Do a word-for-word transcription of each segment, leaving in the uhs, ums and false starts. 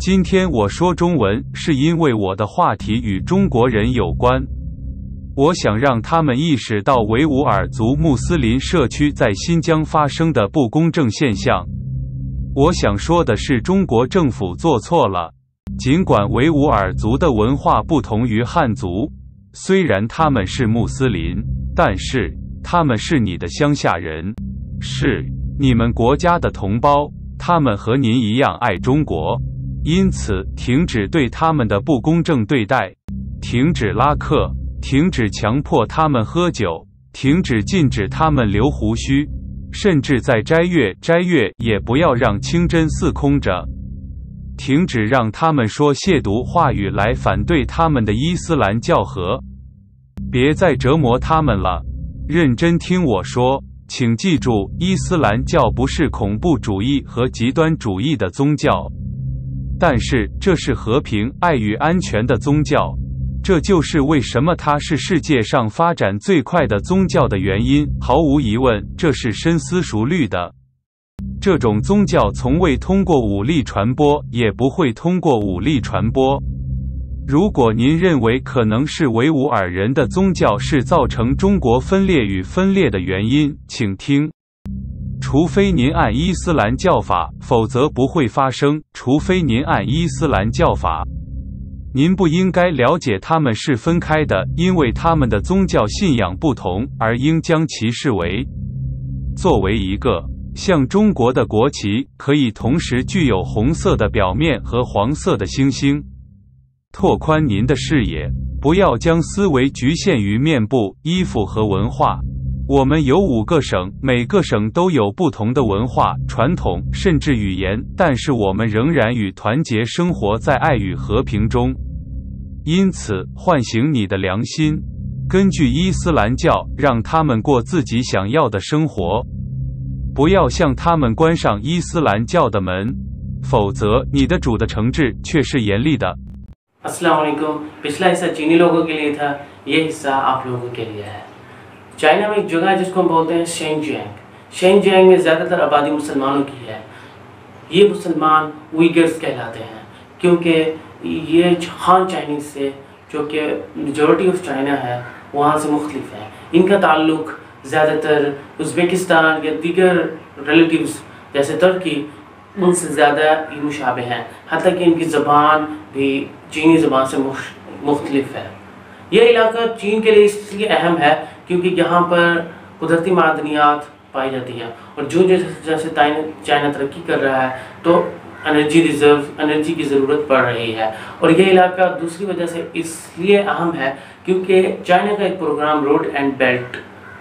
今天我说中文是因为我的话题与中国人有关。我想让他们意识到维吾尔族穆斯林社区在新疆发生的不公正现象。我想说的是，中国政府做错了。尽管维吾尔族的文化不同于汉族，虽然他们是穆斯林，但是他们是你的乡下人，是你们国家的同胞，他们和您一样爱中国。因此，停止对他们的不公正对待，停止拉客，停止强迫他们喝酒，停止禁止他们留胡须，甚至在斋月斋月也不要让清真寺空着。停止让他们说亵渎话语来反对他们的伊斯兰教和。别再折磨他们了，认真听我说，请记住，伊斯兰教不是恐怖主义和极端主义的宗教，但是这是和平、爱与安全的宗教。这就是为什么它是世界上发展最快的宗教的原因。毫无疑问，这是深思熟虑的。这种宗教从未通过武力传播，也不会通过武力传播。如果您认为可能是维吾尔人的宗教是造成中国分裂与分裂的原因，请听。除非您按伊斯兰教法，否则不会发生。除非您按伊斯兰教法，您不应该了解他们是分开的，因为他们的宗教信仰不同，而应将其视为作为一个。像中国的国旗可以同时具有红色的表面和黄色的星星。拓宽您的视野，不要将思维局限于面部、衣服和文化。我们有五个省，每个省都有不同的文化、传统，甚至语言，但是我们仍然与团结生活在爱与和平中。因此，唤醒你的良心，根据伊斯兰教，让他们过自己想要的生活。不要向他们关上伊斯兰教的门，否则你的主的惩治却是严厉的。 अस्सलाम वालेकुम। पिछला हिस्सा चीनी लोगों के लिए था, ये हिस्सा आप लोगों के लिए है। चाइना में एक जगह है जिसको हम बोलते हैं शेनजियांग। शेनजियांग में ज़्यादातर आबादी मुसलमानों की है। ये मुसलमान उइगर्स कहलाते हैं, क्योंकि ये हान चाइनीज़ से, जो कि मेजॉरिटी ऑफ चाइना है, वहाँ से मुख्तलिफ है। इनका ताल्लुक़ ज़्यादातर उज़्बेकिस्तान या दीगर रिलेटिव्स जैसे तुर्की, उनसे ज़्यादा ये मुशाबे हैं। हत्ता कि इनकी ज़बान भी चीनी ज़बान से मुख्तलिफ है। यह इलाका चीन के लिए इसलिए अहम है क्योंकि यहाँ पर कुदरती मादनियात पाई जाती हैं, और जो जैसे जैसे चाइना तरक्की कर रहा है तो एनर्जी रिजर्व एनर्जी की ज़रूरत पड़ रही है। और यह इलाका दूसरी वजह से इसलिए अहम है क्योंकि चाइना का एक प्रोग्राम रोड एंड बेल्ट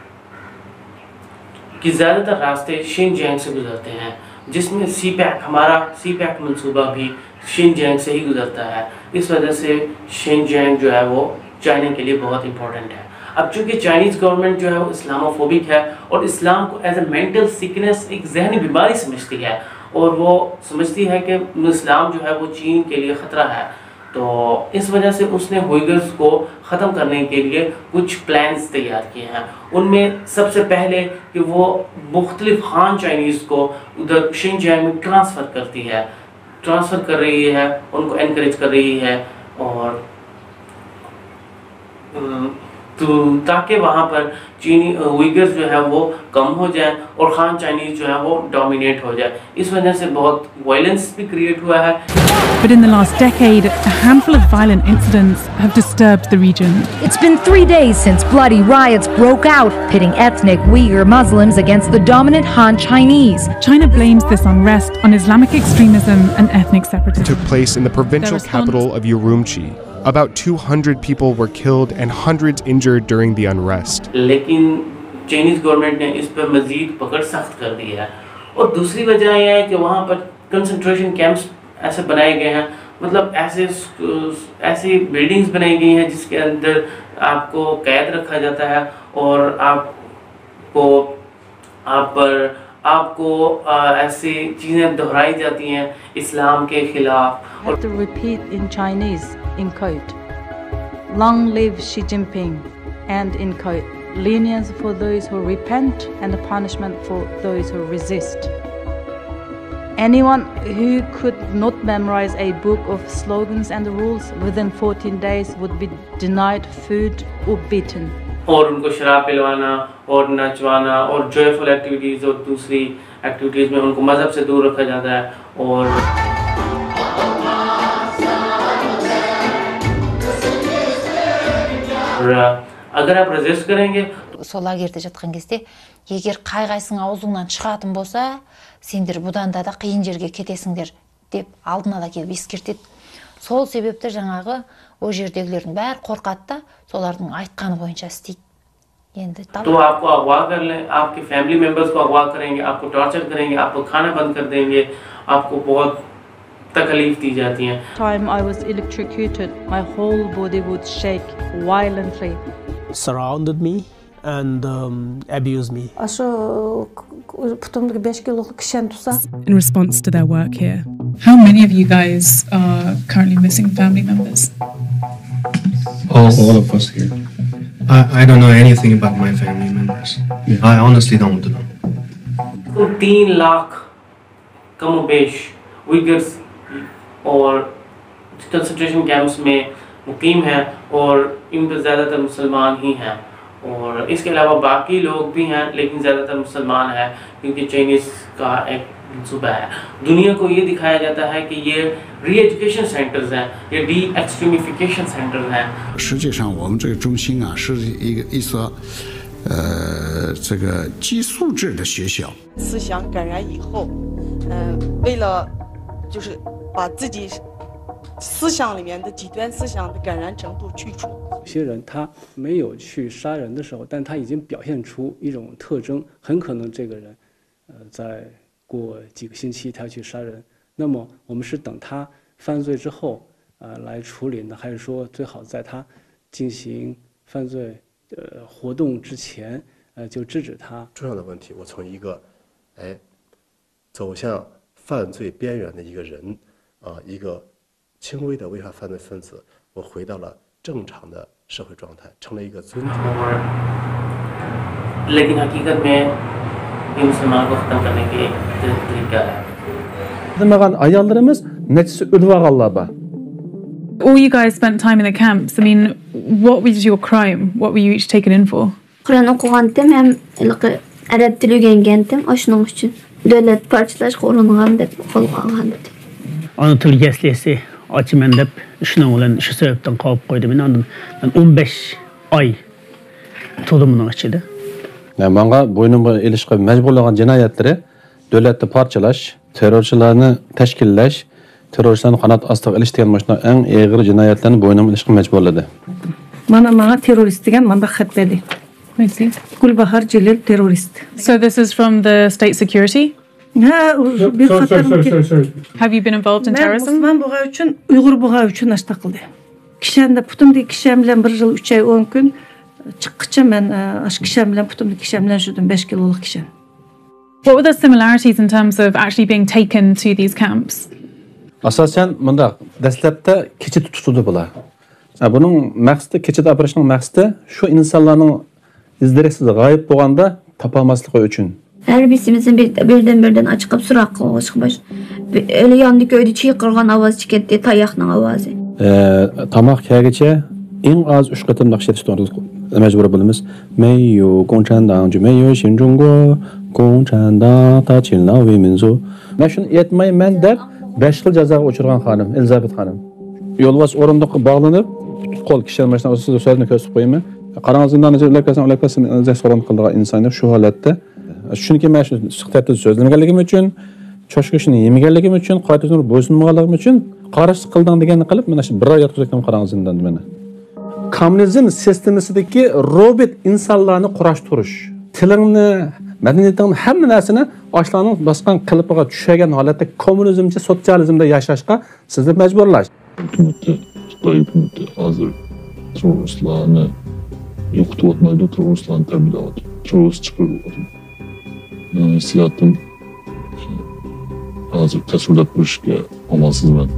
कि ज़्यादातर रास्ते शिनजियांग से गुजरते हैं, जिसमें सी पैक हमारा सी पैक मनसूबा भी शिनजियांग से ही गुजरता है। इस वजह से शिनजियांग जो है वो चाइना के लिए बहुत इंपॉर्टेंट है। अब चूँकि चाइनीज़ गवर्नमेंट जो है वो इस्लामोफोबिक है और इस्लाम को एज ए मेंटल सिकनेस, एक जहनी बीमारी समझती है, और वो समझती है कि इस्लाम जो है वो चीन के लिए ख़तरा है। तो इस वजह से उसने उइगर्स को ख़त्म करने के लिए कुछ प्लान्स तैयार किए हैं। उनमें सबसे पहले कि वो मुख्तलिफ हान चाइनीज़ को उधर शिनजियांग में ट्रांसफ़र करती है ट्रांसफ़र कर रही है, उनको एनकरेज कर रही है, और तो ताकि वहाँ पर चीनी उइगर्स जो है वो कम हो जाए और खान चाइनीज़ जो है वो डोमिनेट हो जाए। इस वजह से बहुत वायलेंस भी क्रिएट हुआ है। But in the last decade, a handful of violent incidents have disturbed the region. It's been three days since bloody riots broke out, pitting ethnic Uyghur Muslims against the dominant Han Chinese. China blames this unrest on Islamic extremism and ethnic separatism. It took place in the provincial capital of Urumqi. About two hundred people were killed and hundreds injured during the unrest. लेकिन Chinese government ने इस पर मज़ीद पकड़ सख्त कर दी है। और दूसरी वजह यह है कि वहाँ पर कंसंट्रेशन कैंप्स ऐसे बनाए गए हैं, मतलब ऐसे ऐसी बिल्डिंग्स बनाई गई हैं जिसके अंदर आपको कैद रखा जाता है, और आपको आप पर आपको ऐसी चीज़ें दोहराई जाती हैं इस्लाम के खिलाफ। I have to repeat in Chinese, in quote, "Long live Xi Jinping," and in quote, "Lenience for those who repent and the punishment for those who resist." Anyone who could not memorize a book of slogans and rules within fourteen days would be denied food or beaten. और उनको शराब पिलवाना और नचवाना और joyful activities और दूसरी activities में उनको मज़हब से दूर रखा जाता है। और अगर आप रेजिस्ट करेंगे сол лагерьде жатқан кезде егер қай-қайсың аузыңнан шығатын болса сендер бұдан да қиын жерге кетесіңдер деп алдын ала келіп ескертеді. Сол себепті жаңағы о жердегілердің бәрі қорқады да солардың айтқаны бойынша істейді. енді तो आपको अगवा कर लें, आपके फैमिली मेंबर्स को अगवा करेंगे, आपको टॉर्चर करेंगे, आपको खाना बंद कर देंगे, आपको बहुत तकलीफ दी जाती हैं. Time I was electrocuted, my whole body would shake violently. Surrounded me and um, abused me. In response to their work here. How many of you guys are currently missing family members? All, all of us here. I, I don't know anything about my family members. Yeah. I honestly don't know. तो तीन लाख कमोबेश विगर्स और concentration camps में मुकीम हैं और इन पर ज़्यादातर मुसलमान ही हैं और इसके अलावा बाकी लोग भी हैं लेकिन ज़्यादातर मुसलमान हैं क्योंकि चाइनीज़ का एक मंसूबा है. दुनिया को ये दिखाया जाता है कि ये री एजुकेशन सेंटर्स हैं, ये डी एक्सट्रीमिफिकेशन सेंटर्स हैं. 实际上我们这个中心啊是一个一所呃这个寄宿制的学校。 思想感染以后，嗯、呃，为了就是把自己思想里面的极端思想的感染程度去除。 有些人他没有去杀人的时候，但他已经表现出一种特征，很可能这个人，呃，在过几个星期他去杀人。那么我们是等他犯罪之后，呃，来处理呢，还是说最好在他进行犯罪呃活动之前，呃，就制止他？ 重要的问题，我从一个，哎，走向犯罪边缘的一个人，啊、呃，一个轻微的危害犯罪分子，我回到了正常的社会状态，成了一个尊重。 लेकिन हकीकत में ये मुसलमान को खत्म करने के एक तरीका है. Demegan ayollarimiz neçisi ölüp alganlar bar. All you guys spent time in the camps. I mean, what was your crime? What were you each taken in for? Kur'an okugandım hem Arap dili öğrengendim. Oşunun üçün devlet parçalaş korungan dep kolga algan dedim. Ana til geslesi açımen dep şunun bilen şu sebepten kavıp koydum. Men andan on besh ay tolumunun içinde. Yani bana boynuma ilişki mecburlanan cinayetleri devlette parçalaş, terörçülerini teşkilleş, terörçülerini kanat astık iliştigen başına en ağır cinayetlerini boynuma ilişki mecburladı. Bana bana terörist degen bana xat berdi. Gulbahar Celil terörist. So this is from the state security? Ha, bir sorry, Have you been involved in terrorism? Ben Müslüman buğa üçün, Uygur buğa üçün aşta kıldı. Kişemde putumdi kişem bilen bir yıl üç ay on gün çıkıkça ben aş kişem bilen putumdi kişem bilen şudum beş kiloluk kişem. What were the similarities in terms of actually being taken to these camps? Asasen bunda dastlabda keçit tutuldu bular. Bunun maqsadi keçit apirishning maqsadi şu insanlarning izdireksiz g'oyib bo'lganda topolmasligi uchun. Her birimizin bir, birden birden açıkıp surak kılışmış. Öyle yandı köyde çiğkırgan avaz çıketti, tayakның avazı. Ee, tamak kağıtçı en az üç katım nakşet tutuyoruz. Mecbur bulunuz. Meyyo Gongchandang, Meyyo Xinzhongguo, Gongchandang ta Çinlao ve Minzu. Ben şunu yetmeyi ben de beş yıl cezaga uçurgan hanım, Elizabeth hanım. Yolvas orunduğu bağlanıp, kol kişilerin başına o sözünü kösüp koyayım. Qaranğızından önce ülkəsinin ülkəsinin önce sorun qıldığı insanlar şu halatda. Çünki men şu sıxtatda sözləməyim üçün, çoşqışını yeməyənligim üçün, qaytasını boysunmağanligim üçün qaraş qıldın deganni qilib, men shu bir oy yotqizdim qaranğızından meni. Kommunizm sistemasındagi robot insonlarni qurashtirish, tilingni, madaniyatingni hamma narsani oshlarning bosgan qilipiga tushagan holatda kommunizmcha sotsializmda yashashga sizni majburlash. Xitoy hukumati hozir terroristlarni yo'qotmaydi, terroristlarni tarbiyalayapti, terrorist chiqaryapti. Hissiyotim hozir tasvirlab ko'rishga amalsizman.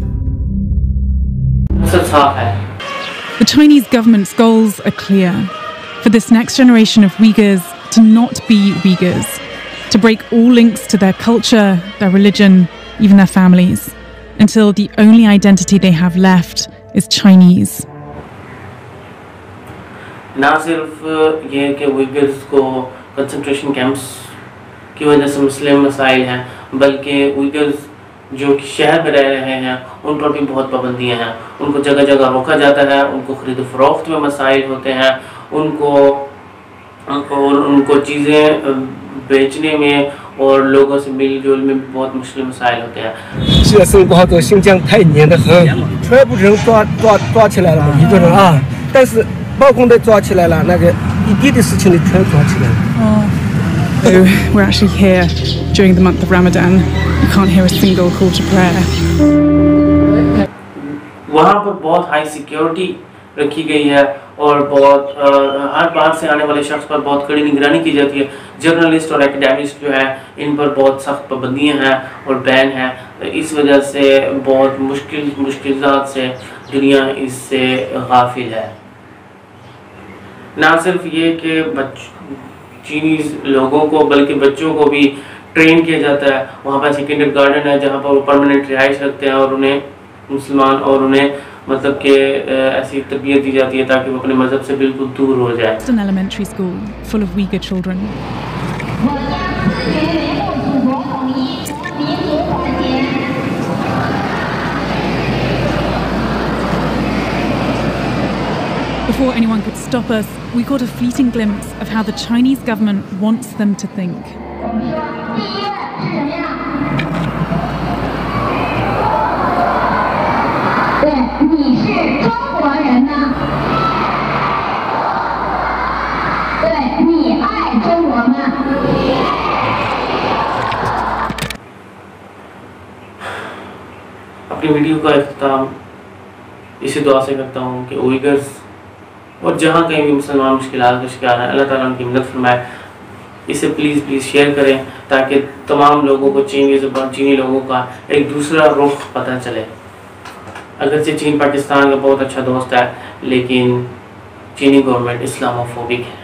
The Chinese government's goals are clear. For this next generation of Uyghurs to not be Uyghurs. to break all links to their culture, their religion, even their families, until the only identity they have left is Chinese. ना सिर्फ ये कि उइगर्स को concentration camps की वजह से मुस्लिम मसाइल हैं, बल्कि उइगर्स जो शहर में रह रहे हैं उन पर भी बहुत पाबंदियां हैं। उनको जगह जगह रोका जाता है, उनको खरीद फरोख्त में मसाइल होते हैं, उनको उनको उनको चीज़ें बेचने में और लोगों से मिल जुल में बहुत मुश्किल मसाइल होते हैं। 这生活在新疆太严得很，全部人抓抓抓起来了，一个人啊，但是包工队抓起来了，那个一滴的事情的全抓起来了。 So we're actually here during the month of Ramadan. You can't hear a single call to prayer. वहाँ पर बहुत हाई सिक्योरिटी रखी गई है और बहुत हर बाहर से आने वाले शख्स पर बहुत कड़ी निगरानी की जाती है। जर्नलिस्ट और एकेडमिस्ट जो है इन पर बहुत सख्त पाबंदियाँ हैं और बैन है। इस वजह से बहुत मुश्किल मुश्किलात से दुनिया इससे गाफिल है। ना सिर्फ ये कि बच्चों चीनी लोगों को बल्कि बच्चों को भी ट्रेन किया जाता है। वहाँ पर किंडर गार्डन है जहाँ पर वो परमानेंट रिहाइश रखते हैं और उन्हें मुसलमान और उन्हें मतलब कि ऐसी तरबियत दी जाती है ताकि वो अपने मजहब से बिल्कुल दूर हो जाए। It's an elementary school full of Uyghur children. Before anyone could stop us, we caught a fleeting glimpse of how the Chinese government wants them to think. अपनी वीडियो का इख्तिताम इसी दुआ से करता हूँ कि उइगर्स और जहाँ कहीं भी मुसलमान मुश्किलात का शिकार हैं, अल्लाह ताला उनकी मदद फरमाए। इसे प्लीज़ प्लीज़ शेयर करें ताकि तमाम लोगों को चीनी ज़बान चीनी लोगों का एक दूसरा रुख पता चले। अगरचे चीन पाकिस्तान का बहुत अच्छा दोस्त है, लेकिन चीनी गवर्नमेंट इस्लामोफोबिक है।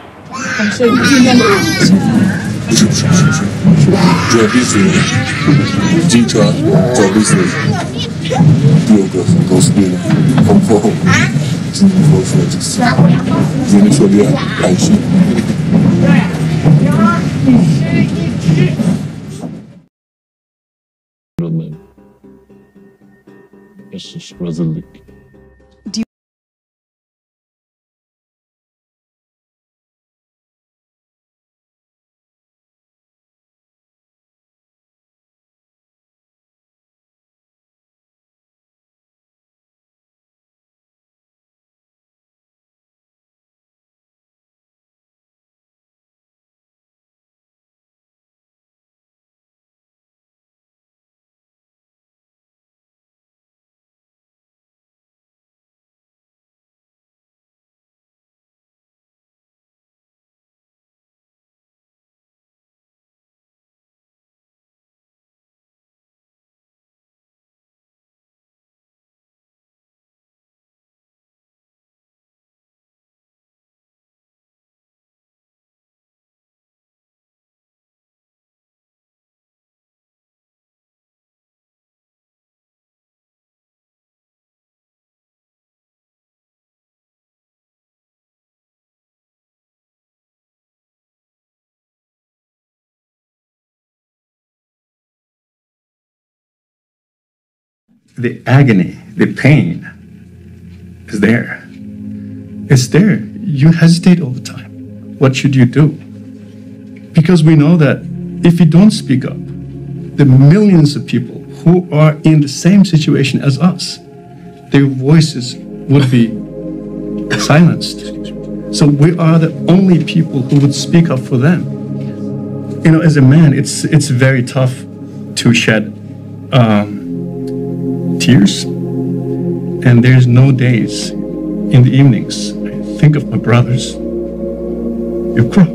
这历史警察找历史第二个都是别人红后后今天说出来就是原来说的爱心 Yaşış rezillik. The agony, the pain is there. It's there. You hesitate all the time. What should you do? Because we know that if you don't speak up, the millions of people who are in the same situation as us, their voices would be silenced. So we are the only people who would speak up for them. You know, as a man, it's it's very tough to shed um, tears, and there's no days in the evenings I think of my brothers. You cry.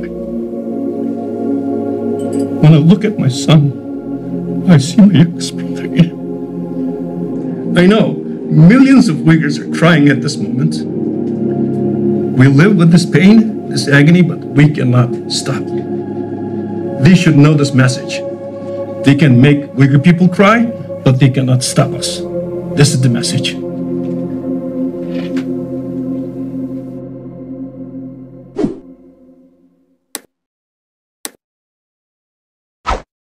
When I look at my son, I see my youngest brother again. I know millions of Uyghurs are crying at this moment. We live with this pain, this agony, but we cannot stop. They should know this message. They can make Uyghur people cry, but they cannot stop us. This is the message.